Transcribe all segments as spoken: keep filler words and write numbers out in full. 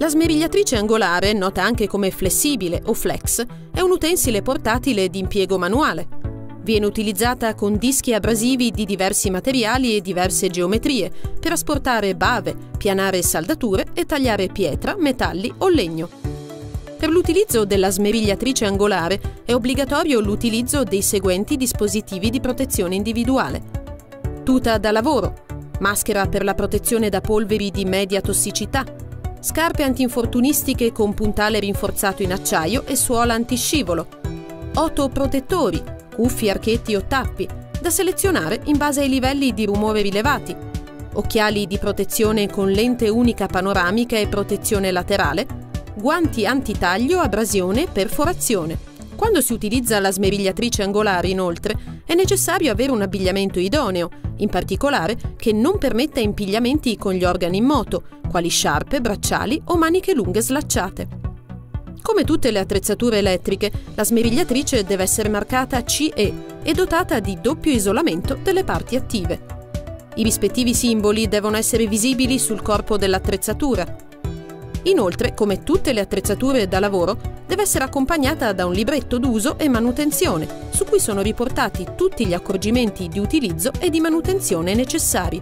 La smerigliatrice angolare, nota anche come flessibile o flex, è un utensile portatile di impiego manuale. Viene utilizzata con dischi abrasivi di diversi materiali e diverse geometrie per asportare bave, pianare saldature e tagliare pietra, metalli o legno. Per l'utilizzo della smerigliatrice angolare è obbligatorio l'utilizzo dei seguenti dispositivi di protezione individuale: tuta da lavoro, maschera per la protezione da polveri di media tossicità, scarpe antinfortunistiche con puntale rinforzato in acciaio e suola antiscivolo, otoprotettori, cuffie, archetti o tappi, da selezionare in base ai livelli di rumore rilevati, occhiali di protezione con lente unica panoramica e protezione laterale, guanti antitaglio, abrasione e perforazione. Quando si utilizza la smerigliatrice angolare, inoltre, è necessario avere un abbigliamento idoneo, in particolare che non permetta impigliamenti con gli organi in moto, quali sciarpe, bracciali o maniche lunghe slacciate. Come tutte le attrezzature elettriche, la smerigliatrice deve essere marcata C E e dotata di doppio isolamento delle parti attive. I rispettivi simboli devono essere visibili sul corpo dell'attrezzatura. Inoltre, come tutte le attrezzature da lavoro, deve essere accompagnata da un libretto d'uso e manutenzione, su cui sono riportati tutti gli accorgimenti di utilizzo e di manutenzione necessari.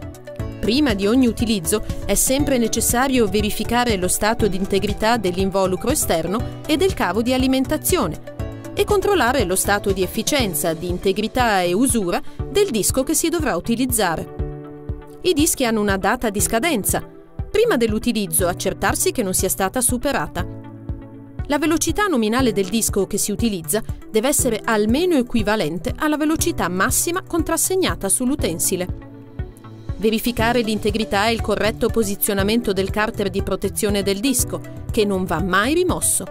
Prima di ogni utilizzo è sempre necessario verificare lo stato di integrità dell'involucro esterno e del cavo di alimentazione e controllare lo stato di efficienza, di integrità e usura del disco che si dovrà utilizzare. I dischi hanno una data di scadenza. Prima dell'utilizzo accertarsi che non sia stata superata. La velocità nominale del disco che si utilizza deve essere almeno equivalente alla velocità massima contrassegnata sull'utensile. Verificare l'integrità e il corretto posizionamento del carter di protezione del disco, che non va mai rimosso.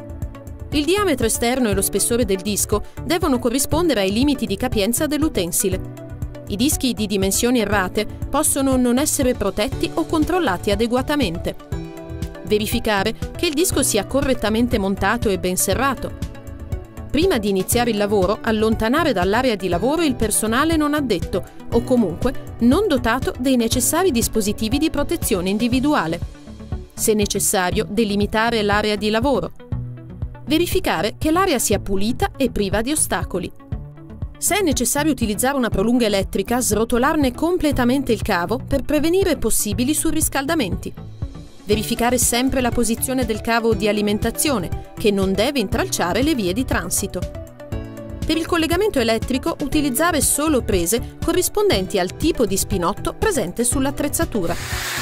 Il diametro esterno e lo spessore del disco devono corrispondere ai limiti di capienza dell'utensile. I dischi di dimensioni errate possono non essere protetti o controllati adeguatamente. Verificare che il disco sia correttamente montato e ben serrato. Prima di iniziare il lavoro, allontanare dall'area di lavoro il personale non addetto o comunque non dotato dei necessari dispositivi di protezione individuale. Se necessario, delimitare l'area di lavoro. Verificare che l'area sia pulita e priva di ostacoli. Se è necessario utilizzare una prolunga elettrica, srotolarne completamente il cavo per prevenire possibili surriscaldamenti. Verificare sempre la posizione del cavo di alimentazione, che non deve intralciare le vie di transito. Per il collegamento elettrico, utilizzare solo prese corrispondenti al tipo di spinotto presente sull'attrezzatura.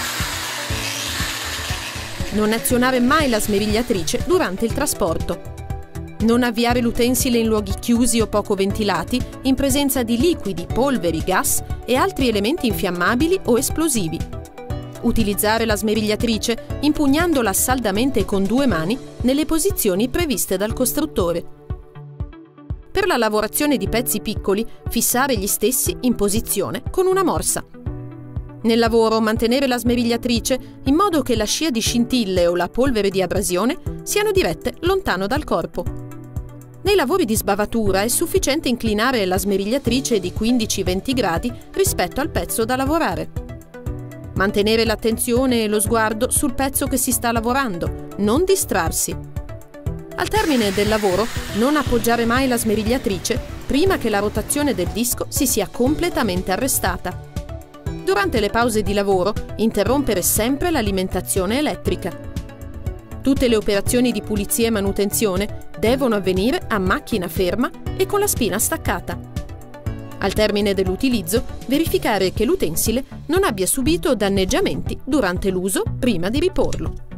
Non azionare mai la smerigliatrice durante il trasporto. Non avviare l'utensile in luoghi chiusi o poco ventilati, in presenza di liquidi, polveri, gas e altri elementi infiammabili o esplosivi. Utilizzare la smerigliatrice impugnandola saldamente con due mani nelle posizioni previste dal costruttore. Per la lavorazione di pezzi piccoli, fissare gli stessi in posizione con una morsa. Nel lavoro, mantenere la smerigliatrice in modo che la scia di scintille o la polvere di abrasione siano dirette lontano dal corpo. Nei lavori di sbavatura è sufficiente inclinare la smerigliatrice di quindici venti gradi rispetto al pezzo da lavorare. Mantenere l'attenzione e lo sguardo sul pezzo che si sta lavorando, non distrarsi. Al termine del lavoro, non appoggiare mai la smerigliatrice prima che la rotazione del disco si sia completamente arrestata. Durante le pause di lavoro, interrompere sempre l'alimentazione elettrica. Tutte le operazioni di pulizia e manutenzione devono avvenire a macchina ferma e con la spina staccata. Al termine dell'utilizzo, verificare che l'utensile non abbia subito danneggiamenti durante l'uso prima di riporlo.